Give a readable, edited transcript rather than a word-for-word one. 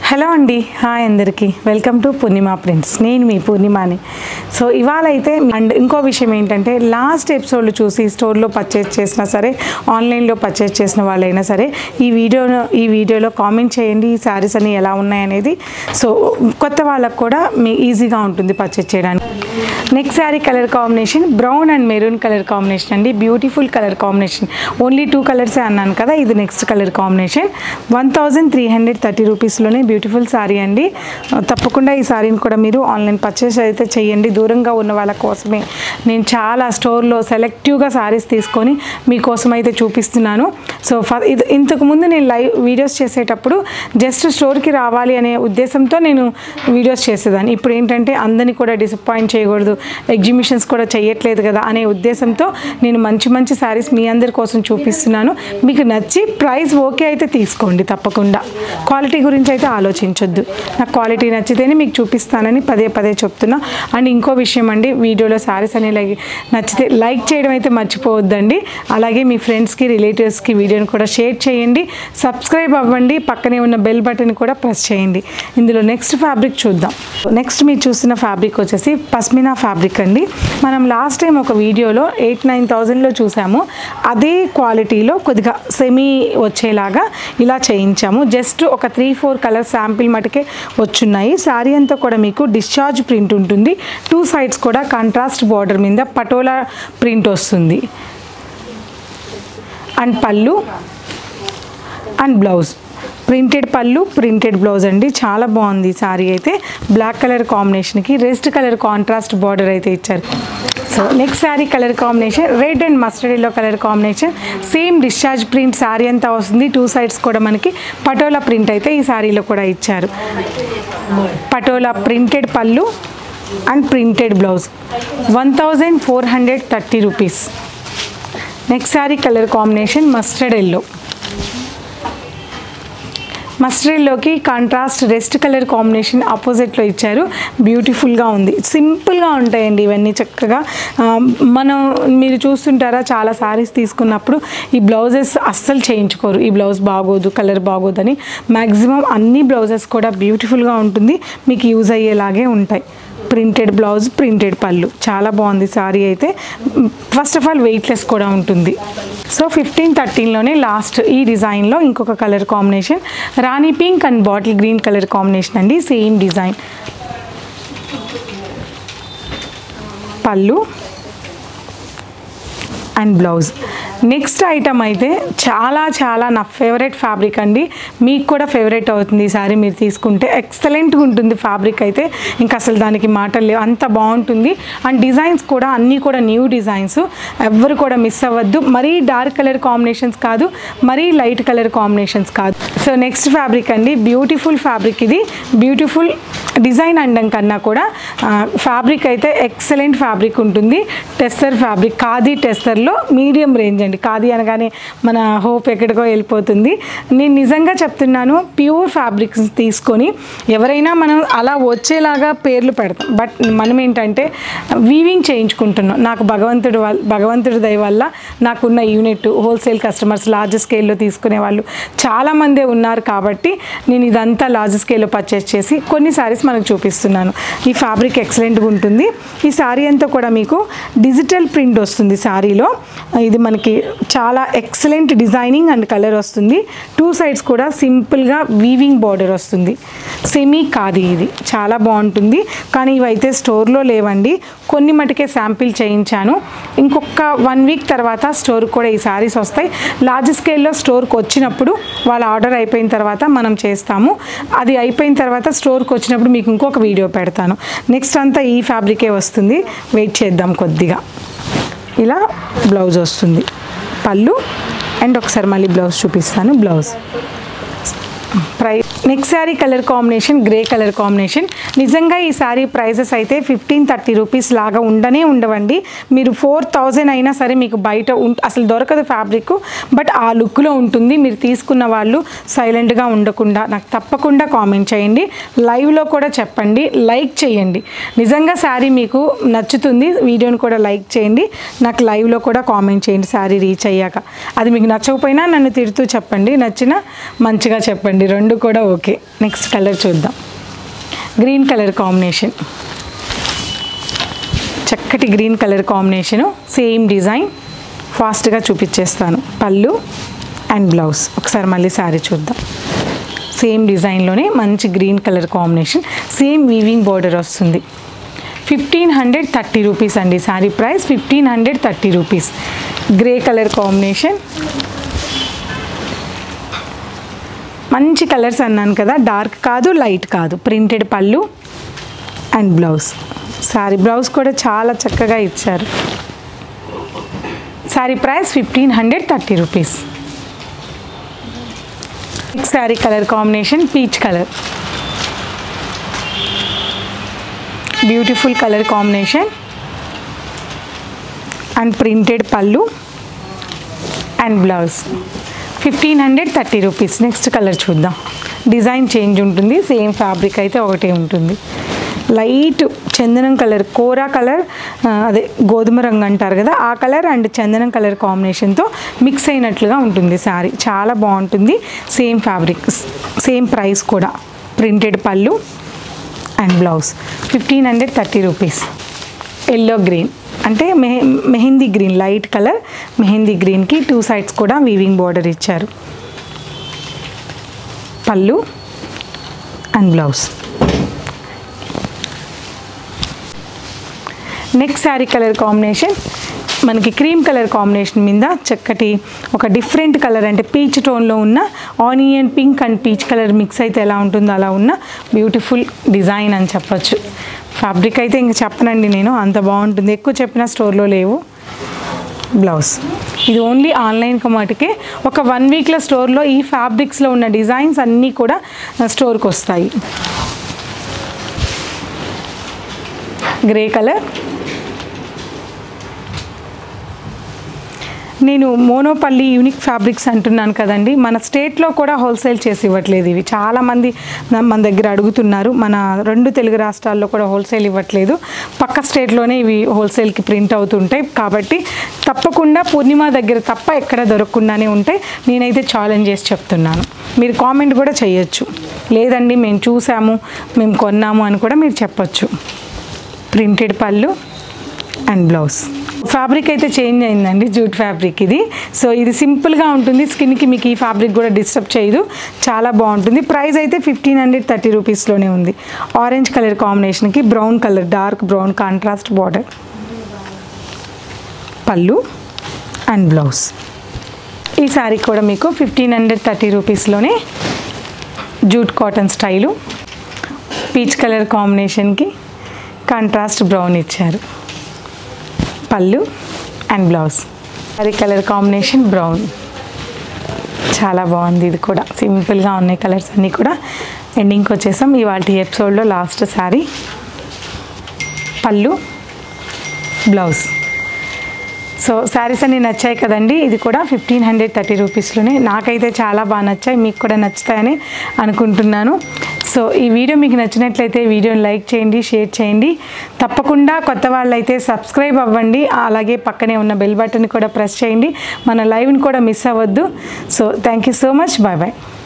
Hello అండి, hi అందరికీ, welcome to Purnima prints. నేను మీ పూర్ణిమాని. సో ఇవాళ అయితే అండ్ ఇంకో విషయం ఏంటంటే, లాస్ట్ ఎపిసోడ్లు చూసి స్టోర్లో పర్చేస్ చేసినా సరే, ఆన్లైన్లో పర్చేస్ చేసిన వాళ్ళైనా సరే ఈ వీడియోలో కామెంట్ చేయండి ఈ శారీస్ అన్ని ఎలా ఉన్నాయనేది. సో కొత్త వాళ్ళకు కూడా మీ ఈజీగా ఉంటుంది పర్చేస్ చేయడానికి. Next sari colour combination brown and maroon colour combination అండి. Beautiful colour combination. ఓన్లీ 2 కలర్సే అన్నాను కదా, ఇది నెక్స్ట్ కలర్ కాంబినేషన్. 1330 రూపీస్లోనే బ్యూటిఫుల్ శారీ అండి. తప్పకుండా ఈ శారీని కూడా మీరు ఆన్లైన్ పర్చేస్ అయితే చేయండి. దూరంగా ఉన్న వాళ్ళ కోసమే నేను చాలా స్టోర్లో సెలెక్టివ్గా శారీస్ తీసుకొని మీకోసం అయితే చూపిస్తున్నాను. సో ఇంతకుముందు నేను లైవ్ వీడియోస్ చేసేటప్పుడు జస్ట్ స్టోర్కి రావాలి అనే ఉద్దేశంతో నేను వీడియోస్ చేసేదాన్ని. ఇప్పుడు ఏంటంటే అందరినీ కూడా డిసప్పాయింట్ చేయకూడదు, ఎగ్జిబిషన్స్ కూడా చేయట్లేదు కదా అనే ఉద్దేశంతో నేను మంచి మంచి శారీస్ మీ అందరి కోసం చూపిస్తున్నాను. మీకు నచ్చి ప్రైస్ ఓకే అయితే తీసుకోండి, తప్పకుండా క్వాలిటీ గురించి అయితే ఆలోచించొద్దు. నాకు క్వాలిటీ నచ్చితేనే మీకు చూపిస్తానని పదే చెప్తున్నా. అండ్ ఇంకో విషయం అండి, వీడియోలో శారీస్ అనేవి నచ్చితే లైక్ చేయడం అయితే మర్చిపోవద్దండి. అలాగే మీ ఫ్రెండ్స్కి, రిలేటివ్స్కి వీడియోని కూడా షేర్ చేయండి, సబ్స్క్రైబ్ అవ్వండి, పక్కనే ఉన్న బెల్ బటన్ కూడా ప్రెస్ చేయండి. ఇందులో నెక్స్ట్ ఫ్యాబ్రిక్ చూద్దాం. నెక్స్ట్ మీరు చూస్తున్న ఫ్యాబ్రిక్ వచ్చేసి పస్మినా ఫ్యాబ్రిక్ అండి. మనం లాస్ట్ టైం ఒక వీడియోలో 8-9,000లో చూసాము. అదే క్వాలిటీలో కొద్దిగా సెమీ వచ్చేలాగా ఇలా చేయించాము. జస్ట్ ఒక 3-4 కలర్ శాంపిల్ మటుకే వచ్చున్నాయి. శారీ అంతా కూడా మీకు డిశ్చార్జ్ ప్రింట్ ఉంటుంది. 2 సైడ్స్ కూడా కాంట్రాస్ట్ బార్డర్ మీద పటోలా ప్రింట్ వస్తుంది. అండ్ పళ్ళు అండ్ బ్లౌజ్ ప్రింటెడ్ పళ్ళు, ప్రింటెడ్ బ్లౌజ్ అండి. చాలా బాగుంది శారీ అయితే. బ్లాక్ కలర్ కాంబినేషన్కి రెస్ట్ కలర్ కాంట్రాస్ట్ బార్డర్ అయితే ఇచ్చారు. So next sari colour combination red and mustard yellow colour combination. Same discharge print sari అంతా వస్తుంది. 2 సైడ్స్ కూడా మనకి పటోలా ప్రింట్ అయితే ఈ శారీలో కూడా ఇచ్చారు. పటోలా ప్రింటెడ్ పళ్ళు and printed blouse. 1430 rupees. Next sari colour combination mustard yellow. Mustard ఎల్లోకి కాంట్రాస్ట్ రెస్ట్ కలర్ కాంబినేషన్ ఆపోజిట్లో ఇచ్చారు. బ్యూటిఫుల్గా ఉంది. సింపుల్గా ఉంటాయండి ఇవన్నీ చక్కగా. మీరు చూస్తుంటారా, చాలా శారీస్ తీసుకున్నప్పుడు ఈ బ్లౌజెస్ అస్సలు చేయించుకోరు, ఈ బ్లౌజ్ బాగోదు, కలర్ బాగోదని. మ్యాక్సిమం అన్ని బ్లౌజెస్ కూడా బ్యూటిఫుల్గా ఉంటుంది, మీకు యూజ్ అయ్యేలాగే ఉంటాయి. ప్రింటెడ్ బ్లౌజ్, ప్రింటెడ్ పళ్ళు. చాలా బాగుంది శారీ అయితే. ఫస్ట్ ఆఫ్ ఆల్ వెయిట్లెస్ కూడా ఉంటుంది. సో 15-13లోనే లాస్ట్ ఈ డిజైన్లో ఇంకొక colour combination rani pink and bottle green colour combination అండి. Same design. పళ్ళు అండ్ బ్లౌజ్. నెక్స్ట్ ఐటమ్ అయితే చాలా నా ఫేవరెట్ ఫ్యాబ్రిక్ అండి. మీకు కూడా ఫేవరెట్ అవుతుంది ఈ సారీ మీరు తీసుకుంటే. ఎక్సలెంట్గా ఉంటుంది ఫ్యాబ్రిక్ అయితే, ఇంకా అసలు దానికి మాటలు లేవు, అంత బాగుంటుంది. అండ్ డిజైన్స్ కూడా అన్నీ కూడా న్యూ డిజైన్స్, ఎవ్వరు కూడా మిస్ అవ్వద్దు. మరీ డార్క్ కలర్ కాంబినేషన్స్ కాదు, మరీ లైట్ కలర్ కాంబినేషన్స్ కాదు. సో నెక్స్ట్ ఫ్యాబ్రిక్ అండి, బ్యూటిఫుల్ ఫ్యాబ్రిక్ ఇది. బ్యూటిఫుల్ డిజైన్ అనడం కన్నా కూడా ఫ్యాబ్రిక్ అయితే ఎక్సలెంట్ ఫ్యాబ్రిక్ ఉంటుంది. టెస్సర్ ఫ్యాబ్రిక్, ఖాదీ టెస్సర్లో మీడియం రేంజ్ అండి. ఖాదీ అనగానే మన హోప్ ఎక్కడికో వెళ్ళిపోతుంది. నేను నిజంగా చెప్తున్నాను, ప్యూర్ ఫ్యాబ్రిక్స్ తీసుకొని ఎవరైనా మనం అలా వచ్చేలాగా పేర్లు పెడతాం, బట్ మనం ఏంటంటే వీవింగ్ చేయించుకుంటున్నాం. నాకు భగవంతుడి దయ వల్ల నాకున్న యూనిట్ హోల్సేల్ కస్టమర్స్ లార్జ్ స్కేల్లో తీసుకునే వాళ్ళు చాలామందే ఉన్నారు కాబట్టి నేను ఇదంతా లార్జ్ స్కేల్లో పర్చేస్ చేసి కొన్ని శారీస్ మనకు చూపిస్తున్నాను. ఈ ఫ్యాబ్రిక్ ఎక్సలెంట్గా ఉంటుంది. ఈ శారీ అంతా కూడా మీకు డిజిటల్ ప్రింట్ వస్తుంది శారీలో. ఇది మనకి చాలా ఎక్సలెంట్ డిజైనింగ్ అండ్ కలర్ వస్తుంది. 2 సైడ్స్ కూడా సింపుల్గా వీవింగ్ బార్డర్ వస్తుంది. సెమీ ఖాదీ ఇది. చాలా బాగుంటుంది. కానీ ఇవైతే స్టోర్లో లేవండి, కొన్ని మటుకే శాంపిల్ చేయించాను. ఇంకొక 1 వీక్ తర్వాత స్టోర్కి కూడా ఈ శారీస్ వస్తాయి. లార్జ్ స్కేల్లో స్టోర్కి వచ్చినప్పుడు వాళ్ళ ఆర్డర్ అయిపోయిన తర్వాత మనం చేస్తాము. అది అయిపోయిన తర్వాత స్టోర్కి వచ్చినప్పుడు మీకు ఇంకొక వీడియో పెడతాను. నెక్స్ట్ అంతా ఈ ఫ్యాబ్రికే వస్తుంది, వెయిట్ చేద్దాం కొద్దిగా. ఇలా బ్లౌజ్ వస్తుంది, పళ్ళు అండ్ ఒకసారి మళ్ళీ బ్లౌజ్ చూపిస్తాను. Blouse next sari colour combination grey colour combination. నిజంగా ఈ శారీ ప్రైజెస్ అయితే 15-30 రూపీస్ లాగా ఉండవండి. మీరు 4,000 అయినా సరే మీకు బయట అసలు దొరకదు ఫ్యాబ్రిక్, బట్ ఆ లుక్లో ఉంటుంది. మీరు తీసుకున్న వాళ్ళు సైలెంట్గా ఉండకుండా నాకు తప్పకుండా కామెంట్ చేయండి, లైవ్లో కూడా చెప్పండి, లైక్ చేయండి. నిజంగా శారీ మీకు నచ్చుతుంది, వీడియోని కూడా లైక్ చేయండి, నాకు లైవ్లో కూడా కామెంట్ చేయండి శారీ రీచ్ అయ్యాక. అది మీకు నచ్చకపోయినా నన్ను తిడుతూ చెప్పండి, నచ్చినా మంచిగా చెప్పండి. అండి, రెండు కూడా ఓకే. నెక్స్ట్ కలర్ చూద్దాం. గ్రీన్ కలర్ కాంబినేషన్, చక్కటి green colour combination, same design. ఫాస్ట్గా చూపించేస్తాను. పళ్ళు అండ్ బ్లౌజ్. ఒకసారి మళ్ళీ శారీ చూద్దాం. సేమ్ డిజైన్లోనే మంచి green colour combination, same weaving border వస్తుంది. 1530 రూపీస్ అండి sari price. 1530 rupees. Grey colour combination, మంచి కలర్స్ అన్నాను కదా, డార్క్ కాదు లైట్ కాదు. ప్రింటెడ్ పళ్ళు అండ్ బ్లౌజ్. శారీ బ్లౌజ్ కూడా చాలా చక్కగా ఇచ్చారు. Sari price 1530 rupees. Next sari colour combination peach colour, beautiful colour combination and printed పళ్ళు and blouse. 1530 rupees. Next colour చూద్దాం. డిజైన్ చేంజ్ ఉంటుంది, సేమ్ ఫ్యాబ్రిక్ అయితే ఒకటే ఉంటుంది. లైట్ చందనం కలర్, కోరా కలర్, అదే గోధుమ రంగు అంటారు కదా, ఆ కలర్ అండ్ చందనం కలర్ కాంబినేషన్తో మిక్స్ అయినట్లుగా ఉంటుంది శారీ. చాలా బాగుంటుంది. సేమ్ ఫ్యాబ్రిక్, సేమ్ ప్రైస్ కూడా. ప్రింటెడ్ పళ్ళు and blouse. 1530 rupees. Yellow green అంటే mehndi green, light colour mehndi గ్రీన్కి 2 సైడ్స్ కూడా వీవింగ్ బార్డర్ ఇచ్చారు. పళ్ళు and blouse. Next sari colour combination మనకి క్రీమ్ కలర్ కాంబినేషన్ మీద చక్కటి ఒక డిఫరెంట్ కలర్, అంటే పీచ్ టోన్లో ఉన్న onion pink and peach colour mix అయితే ఎలా ఉంటుందో అలా ఉన్న బ్యూటిఫుల్ డిజైన్ అని చెప్పచ్చు. ఫ్యాబ్రిక్ అయితే ఇంక చెప్పనండి నేను, అంత బాగుంటుంది. ఎక్కువ చెప్పిన స్టోర్లో లేవు. బ్లౌజ్. ఇది ఓన్లీ ఆన్లైన్కి మటుకే. ఒక 1 వీక్లో స్టోర్లో ఈ ఫ్యాబ్రిక్స్లో ఉన్న డిజైన్స్ అన్నీ కూడా స్టోర్కి వస్తాయి. Grey colour. నేను మోనోపల్లి యూనిక్ ఫ్యాబ్రిక్స్ అంటున్నాను కదండి, మన స్టేట్లో కూడా హోల్సేల్ చేసి ఇవ్వట్లేదు ఇవి. చాలామంది మన దగ్గర అడుగుతున్నారు. మన 2 తెలుగు రాష్ట్రాల్లో కూడా హోల్సేల్ ఇవ్వట్లేదు, పక్క స్టేట్లోనే ఇవి హోల్సేల్కి ప్రింట్ అవుతుంటాయి. కాబట్టి తప్పకుండా పూర్ణిమ దగ్గర తప్ప ఎక్కడ దొరకకుండానే ఉంటాయి. నేనైతే ఛాలెంజ్ చేసి చెప్తున్నాను. మీరు కామెంట్ కూడా చేయొచ్చు, లేదండి మేము చూసాము మేము కొన్నాము అని కూడా మీరు చెప్పొచ్చు. ప్రింటెడ్ పళ్ళు అండ్ బ్లౌజ్. ఫ్యాబ్రిక్ అయితే చేంజ్ అయిందండి, జూట్ ఫ్యాబ్రిక్ ఇది. సో ఇది సింపుల్గా ఉంటుంది, స్కిన్కి మీకు ఈ ఫ్యాబ్రిక్ కూడా డిస్టర్బ్ చేయదు, చాలా బాగుంటుంది. ప్రైస్ అయితే 1530 రూపీస్లోనే ఉంది. ఆరెంజ్ కలర్ కాంబినేషన్కి brown colour, dark brown contrast border. పళ్ళు అండ్ బ్లౌజ్. ఈ శారీ కూడా మీకు 1530 రూపీస్లోనే jute cotton style, peach colour కాంబినేషన్కి కాంట్రాస్ట్ బ్రౌన్ ఇచ్చారు. పళ్ళు and blouse. Sari colour combination brown, చాలా బాగుంది. ఇది కూడా సింపుల్గా ఉన్నాయి కలర్స్ అన్నీ కూడా. ఎండింగ్కి వచ్చేసాం ఇవాళ ఎపిసోడ్లో. లాస్ట్ శారీ, పళ్ళు బ్లౌజ్. సో శారీస్ అన్నీ నచ్చాయి కదండి. ఇది కూడా 1530 రూపీస్లోనే. నాకైతే చాలా బాగా నచ్చాయి, మీకు కూడా నచ్చుతాయని అనుకుంటున్నాను. సో ఈ వీడియో మీకు నచ్చినట్లయితే వీడియోని లైక్ చేయండి, షేర్ చేయండి. తప్పకుండా కొత్త వాళ్ళైతే సబ్స్క్రైబ్ అవ్వండి, అలాగే పక్కనే ఉన్న బెల్ బటన్ కూడా ప్రెస్ చేయండి. మన లైవ్ని కూడా మిస్ అవ్వద్దు. So thank you so much. Bye bye.